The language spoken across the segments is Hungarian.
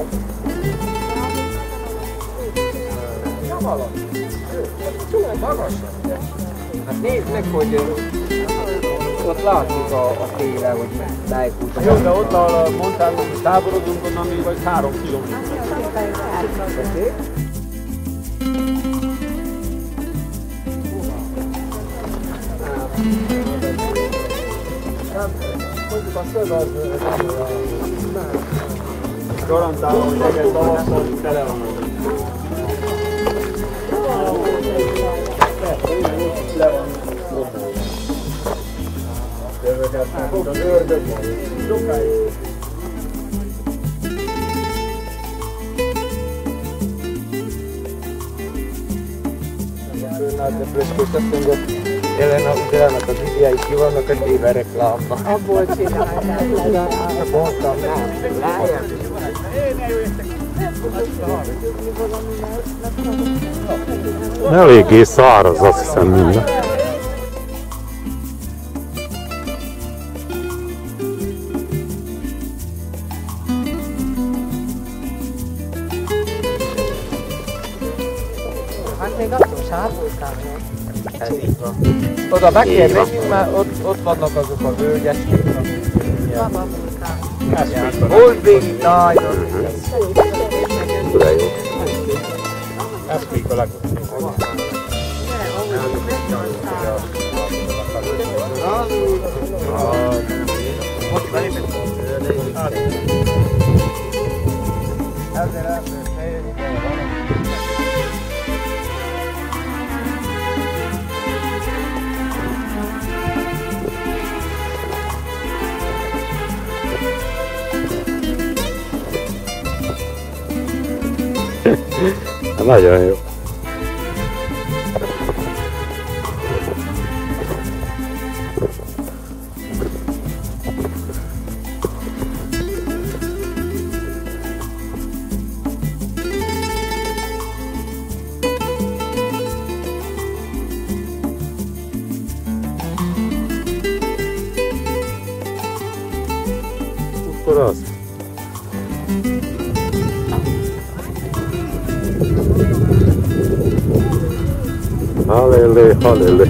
Hát nézd meg, hogy ott látszik a téle, hogy lejfut. Jó, de ott a Montánon táborodunk, onnan még vagy 3 kilométer. Mondjuk a szög az garantálom, hogy egész tavasszal tele van. Le van lopolva. Jövögetnek, mint az ördög van. Sokáig. De fröszkős azt mondja, jelenek az indiai ki vannak a téve reklámban. Abból csinálják. Mondtam, nem. Eléggé száraz, azt hiszem minden. Hát még attól sárvoltál. Ez így van. Oda be kell menjünk, mert ott vannak azok a völgyeskék. Baba vulkán. Volt végig nagyon. De jó. Ez még a legjobb. Nagyon jó. Akkor az. Halele, halele.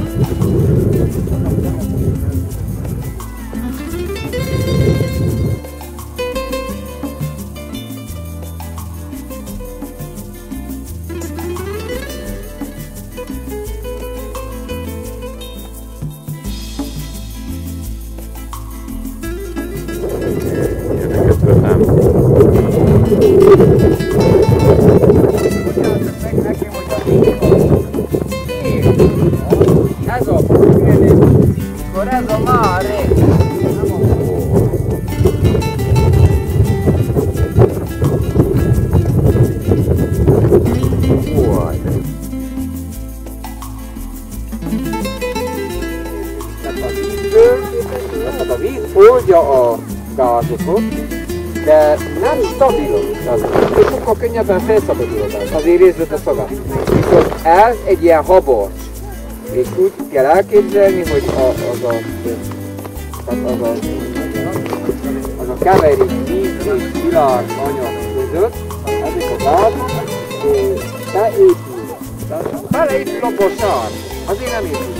Ilyeneket vettem. Ez a akkor ez a máre. Tehát a víz oldja a gázokat, de nem stabilon, és sokkal könnyebben felszabadulodás, azért érzed a szagát. Viszont ez egy ilyen habarcs, és úgy kell elképzelni, hogy az a keverék víz és világ anyag között, ezek a gázok beépül. Beleépül a sár, azért nem épül.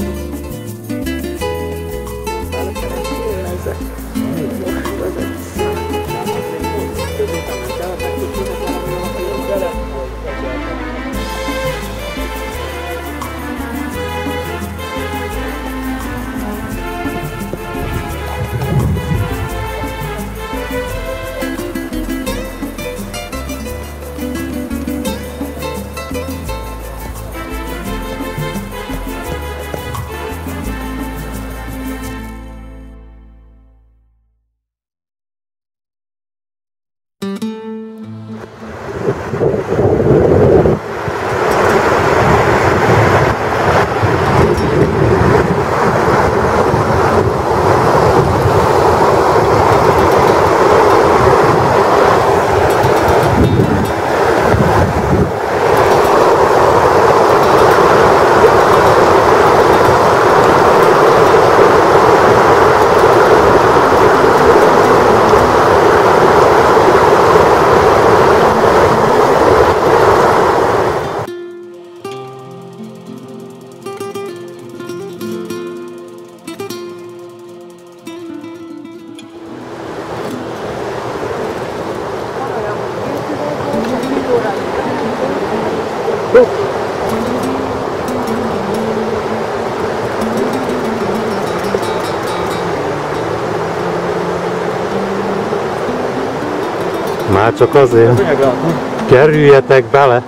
Már csak azért. Kerüljetek bele.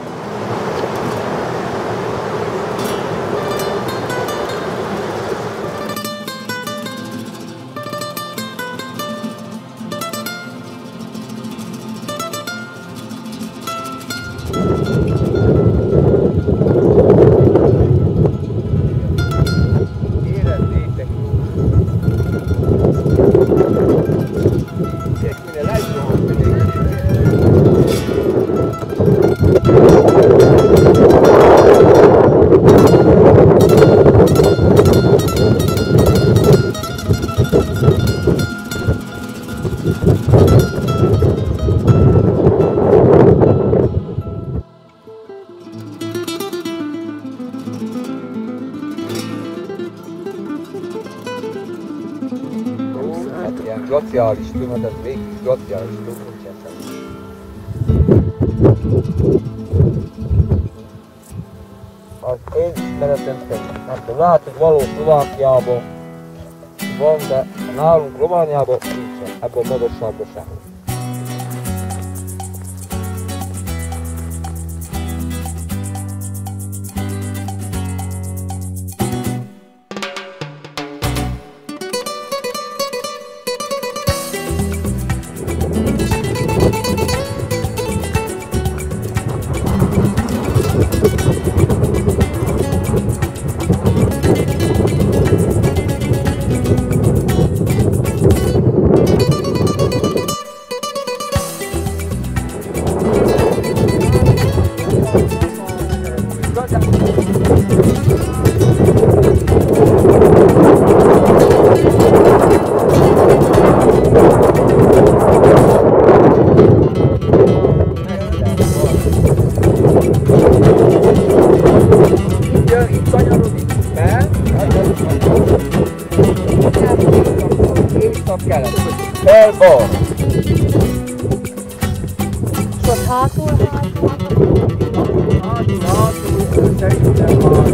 Ilyen glaciális tömeg, ez végig glaciális tömeg, az én ismeretem szerint, mert lehet, hogy való Szlovákiában van, de nálunk Romániában nincsen, ebben a magasságban sem. Fel-bal! És ott hátul? Hátul, szerintem már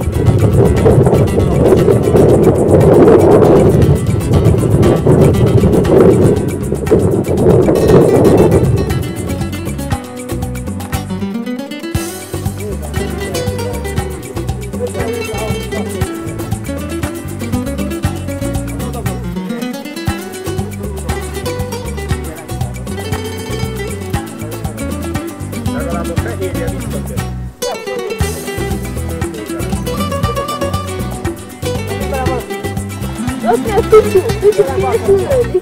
Azt nem tudjuk, hogy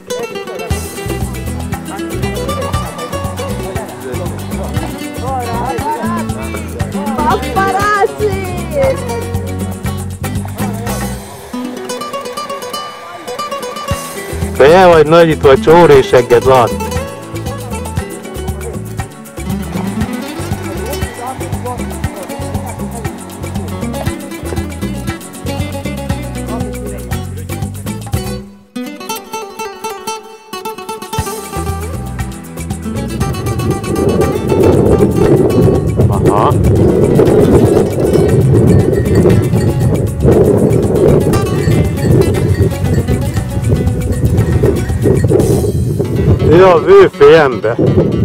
Paparazzi! Feje vagy nagyítva, csórésegged lát. Aha. Ő a vőfé ember.